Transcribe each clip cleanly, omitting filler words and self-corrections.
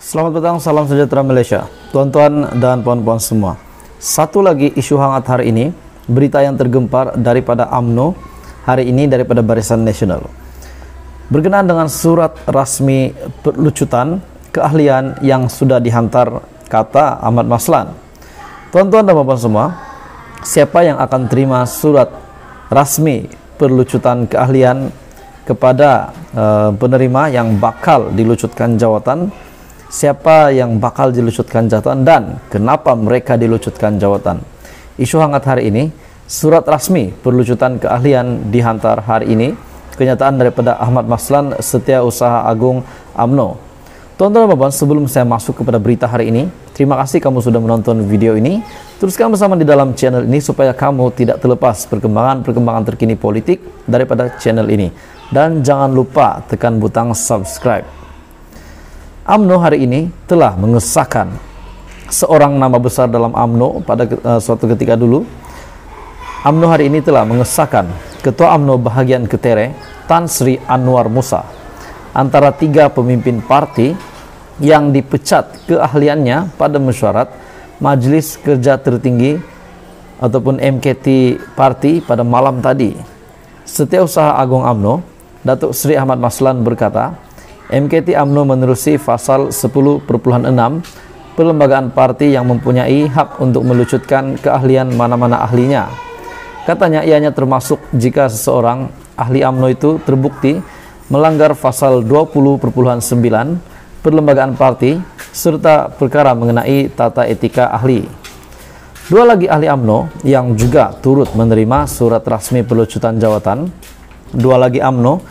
Selamat petang, salam sejahtera Malaysia. Tuan-tuan dan puan-puan semua. Satu lagi isu hangat hari ini, berita yang tergempar daripada UMNO hari ini daripada Barisan Nasional. Berkenaan dengan surat rasmi pelucutan keahlian yang sudah dihantar, kata Ahmad Maslan. Tuan-tuan dan puan-puan semua, siapa yang akan terima surat rasmi pelucutan keahlian kepada penerima yang bakal dilucutkan jawatan? Siapa yang bakal dilucutkan jawatan dan kenapa mereka dilucutkan jawatan? Isu hangat hari ini, surat rasmi perlucutan keahlian dihantar hari ini. Kenyataan daripada Ahmad Maslan, Setiausaha Agung UMNO. Tuan-tuan dan puan, sebelum saya masuk kepada berita hari ini, terima kasih kamu sudah menonton video ini. Teruskan bersama di dalam channel ini supaya kamu tidak terlepas perkembangan terkini politik daripada channel ini. Dan jangan lupa tekan butang subscribe. UMNO hari ini telah mengesahkan seorang nama besar dalam UMNO pada suatu ketika dulu. UMNO hari ini telah mengesahkan Ketua UMNO bahagian Ketere, Tan Sri Anwar Musa, antara 3 pemimpin parti yang dipecat keahliannya pada mesyuarat Majlis Kerja Tertinggi ataupun MKT Parti pada malam tadi. Setiausaha Agung UMNO, Datuk Seri Ahmad Maslan berkata, MKT UMNO menerusi pasal 10.6 perlembagaan parti yang mempunyai hak untuk melucutkan keahlian mana-mana ahlinya. Katanya ianya termasuk jika seseorang ahli UMNO itu terbukti melanggar pasal 20.9 perlembagaan parti serta perkara mengenai tata etika ahli. 2 lagi ahli UMNO yang juga turut menerima surat rasmi pelucutan jawatan. 2 lagi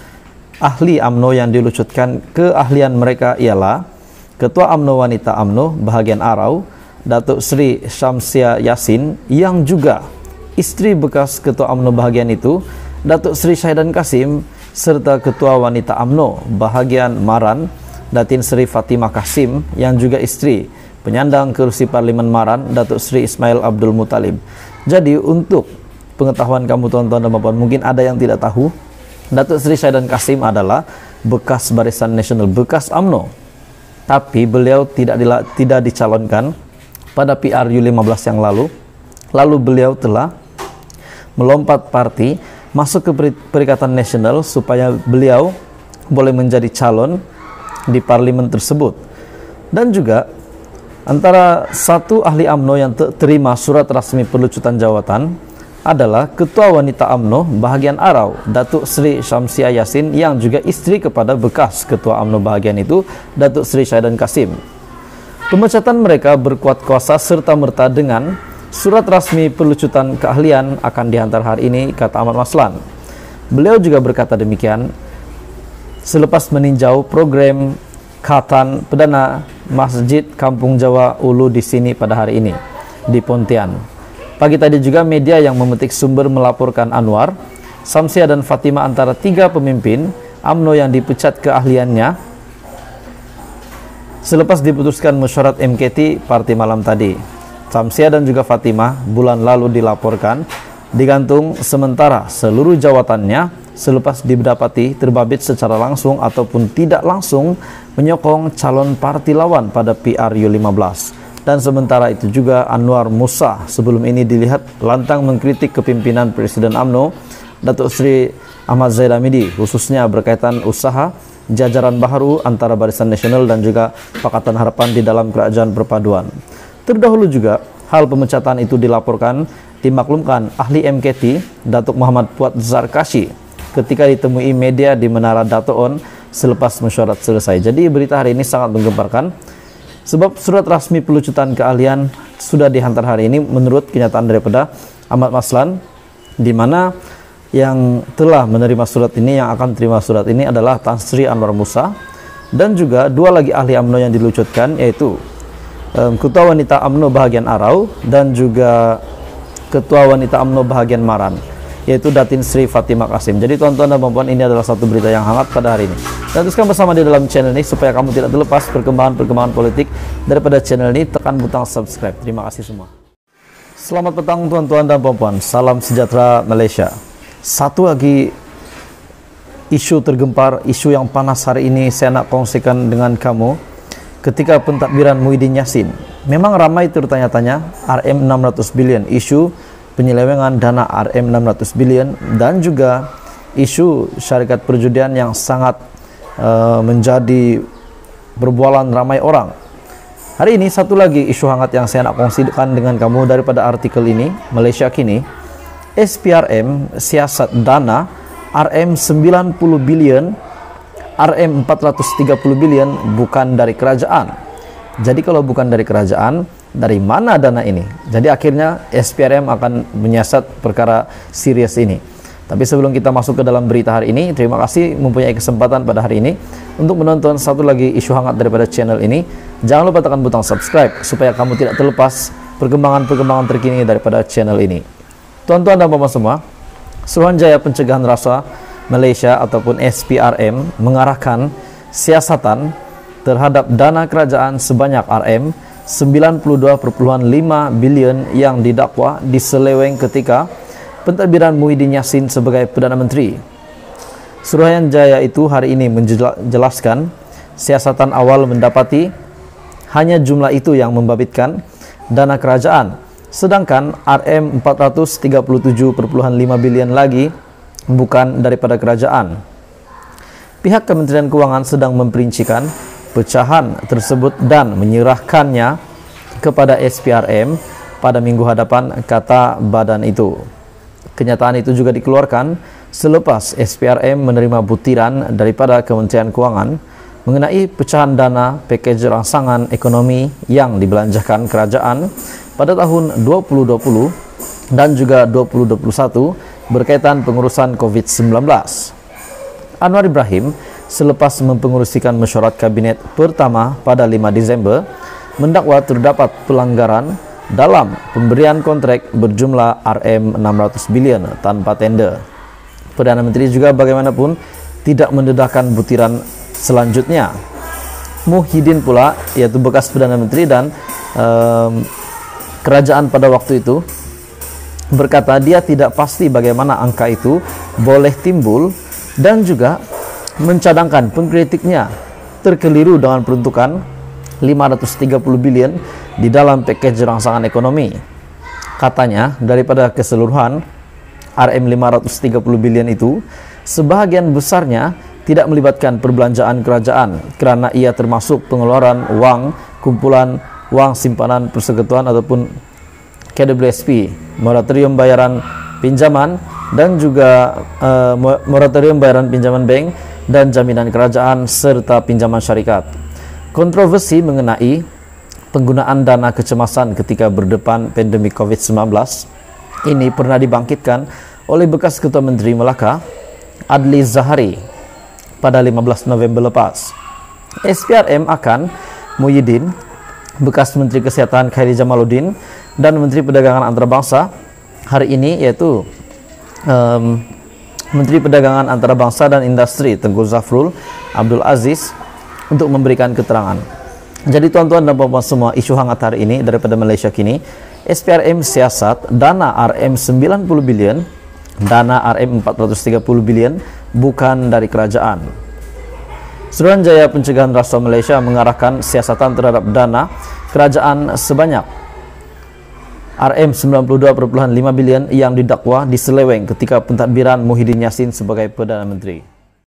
ahli UMNO yang dilucutkan keahlian mereka ialah Ketua UMNO Wanita UMNO bahagian Arau, Datuk Seri Syamsia Yasin, yang juga isteri bekas Ketua UMNO bahagian itu, Datuk Seri Syahidan Kasim, serta Ketua Wanita UMNO bahagian Maran, Datin Seri Fatimah Kasim, yang juga isteri penyandang kerusi Parlimen Maran, Datuk Seri Ismail Abdul Muttalib. Jadi untuk pengetahuan kamu tuan-tuan dan puan, mungkin ada yang tidak tahu, Datuk Seri Syahidan Kasim adalah bekas Barisan Nasional, bekas UMNO. Tapi beliau tidak dicalonkan pada PRU 15 yang lalu. Lalu beliau telah melompat parti masuk ke Perikatan Nasional supaya beliau boleh menjadi calon di parlimen tersebut. Dan juga antara satu ahli UMNO yang terima surat rasmi pelucutan jawatan adalah Ketua Wanita UMNO bahagian Arau, Datuk Seri Syamsia Yasin, yang juga isteri kepada bekas Ketua UMNO bahagian itu, Datuk Seri Syahidan Kasim. Pemecatan mereka berkuat kuasa serta-merta dengan surat rasmi pelucutan keahlian akan dihantar hari ini, kata Ahmad Maslan. Beliau juga berkata demikian selepas meninjau program Khatan Perdana Masjid Kampung Jawa Ulu di sini pada hari ini di Pontian. Pagi tadi juga media yang memetik sumber melaporkan Anwar, Samsia dan Fatimah antara 3 pemimpin UMNO yang dipecat keahliannya selepas diputuskan mesyuarat MKT Parti malam tadi. Samsia dan juga Fatimah bulan lalu dilaporkan digantung sementara seluruh jawatannya selepas didapati terbabit secara langsung ataupun tidak langsung menyokong calon parti lawan pada PRU 15. Dan sementara itu juga Anwar Musa sebelum ini dilihat lantang mengkritik kepimpinan Presiden UMNO Datuk Seri Ahmad Zahid Hamidi, khususnya berkaitan usaha jajaran baharu antara Barisan Nasional dan juga Pakatan Harapan di dalam Kerajaan Perpaduan. Terdahulu juga hal pemecatan itu dilaporkan dimaklumkan ahli MKT Datuk Muhammad Puat Zarkashi ketika ditemui media di Menara Dato' On selepas mesyuarat selesai. Jadi berita hari ini sangat menggemparkan. Sebab surat rasmi pelucutan keahlian sudah dihantar hari ini menurut kenyataan daripada Ahmad Maslan, di mana yang telah menerima surat ini, yang akan terima surat ini adalah Tan Sri Anwar Musa dan juga 2 lagi ahli UMNO yang dilucutkan, yaitu Ketua Wanita UMNO bahagian Arau dan juga Ketua Wanita UMNO bahagian Maran, yaitu Datin Sri Fatimah Kasim. Jadi tuan-tuan dan puan, ini adalah satu berita yang hangat pada hari ini. Dan teruskan bersama di dalam channel ini supaya kamu tidak terlepas perkembangan politik daripada channel ini. Tekan butang subscribe. Terima kasih semua. Selamat petang tuan-tuan dan puan-puan. Salam sejahtera Malaysia. Satu lagi isu tergempar, isu yang panas hari ini saya nak kongsikan dengan kamu, ketika pentadbiran Muhyiddin Yassin. Memang ramai tertanya-tanya RM 600 billion, isu penyelewengan dana RM 600 billion, dan juga isu syarikat perjudian yang sangat menjadi berbualan ramai orang. Hari ini satu lagi isu hangat yang saya nak kongsikan dengan kamu daripada artikel ini, Malaysia Kini. SPRM siasat dana RM 90 billion, RM 430 billion bukan dari kerajaan. Jadi kalau bukan dari kerajaan, dari mana dana ini? Jadi akhirnya SPRM akan menyiasat perkara serius ini. Tapi sebelum kita masuk ke dalam berita hari ini, terima kasih mempunyai kesempatan pada hari ini untuk menonton satu lagi isu hangat daripada channel ini. Jangan lupa tekan butang subscribe supaya kamu tidak terlepas perkembangan-perkembangan terkini daripada channel ini. Tuan-tuan dan puan semua, Suruhanjaya Pencegahan Rasuah Malaysia ataupun SPRM mengarahkan siasatan terhadap dana kerajaan sebanyak RM 92.5 bilion yang didakwa diseleweng ketika pentadbiran Muhyiddin Yassin sebagai Perdana Menteri. Suruhanjaya itu hari ini menjelaskan siasatan awal mendapati hanya jumlah itu yang membabitkan dana kerajaan, sedangkan RM 437.5 bilion lagi bukan daripada kerajaan. Pihak Kementerian Kewangan sedang memperincikan pecahan tersebut dan menyerahkannya kepada SPRM pada minggu hadapan, kata badan itu. Kenyataan itu juga dikeluarkan selepas SPRM menerima butiran daripada Kementerian Kewangan mengenai pecahan dana pakej rangsangan ekonomi yang dibelanjakan kerajaan pada tahun 2020 dan juga 2021 berkaitan pengurusan COVID-19. Anwar Ibrahim selepas mempengerusikan mesyuarat kabinet pertama pada 5 Disember mendakwa terdapat pelanggaran dalam pemberian kontrak berjumlah RM 600 bilion tanpa tender. Perdana Menteri juga bagaimanapun tidak mendedahkan butiran selanjutnya. Muhyiddin pula, yaitu bekas Perdana Menteri dan kerajaan pada waktu itu, berkata dia tidak pasti bagaimana angka itu boleh timbul dan juga mencadangkan pengkritiknya terkeliru dengan peruntukan 530 bilion di dalam pakej rangsangan ekonomi. Katanya daripada keseluruhan RM 530 bilion itu, sebahagian besarnya tidak melibatkan perbelanjaan kerajaan kerana ia termasuk pengeluaran wang kumpulan wang simpanan persekutuan ataupun KWSP, moratorium bayaran pinjaman dan juga moratorium bayaran pinjaman bank dan jaminan kerajaan serta pinjaman syarikat. Kontroversi mengenai penggunaan dana kecemasan ketika berdepan pandemik COVID-19 ini pernah dibangkitkan oleh bekas Ketua Menteri Melaka Adli Zahari pada 15 November lepas. SPRM akan Muhyiddin, bekas Menteri Kesihatan Khairi Jamaluddin dan Menteri Perdagangan Antarabangsa hari ini, yaitu Menteri Perdagangan Antarabangsa dan Industri Tengku Zafrul Abdul Aziz untuk memberikan keterangan. Jadi tuan-tuan dan puan-puan semua, isu hangat hari ini daripada Malaysia Kini, SPRM siasat dana RM 90 bilion, dana RM 430 bilion bukan dari kerajaan. Suruhanjaya Pencegahan Rasuah Malaysia mengarahkan siasatan terhadap dana kerajaan sebanyak RM 92.5 bilion yang didakwa diseleweng ketika pentadbiran Muhyiddin Yassin sebagai Perdana Menteri.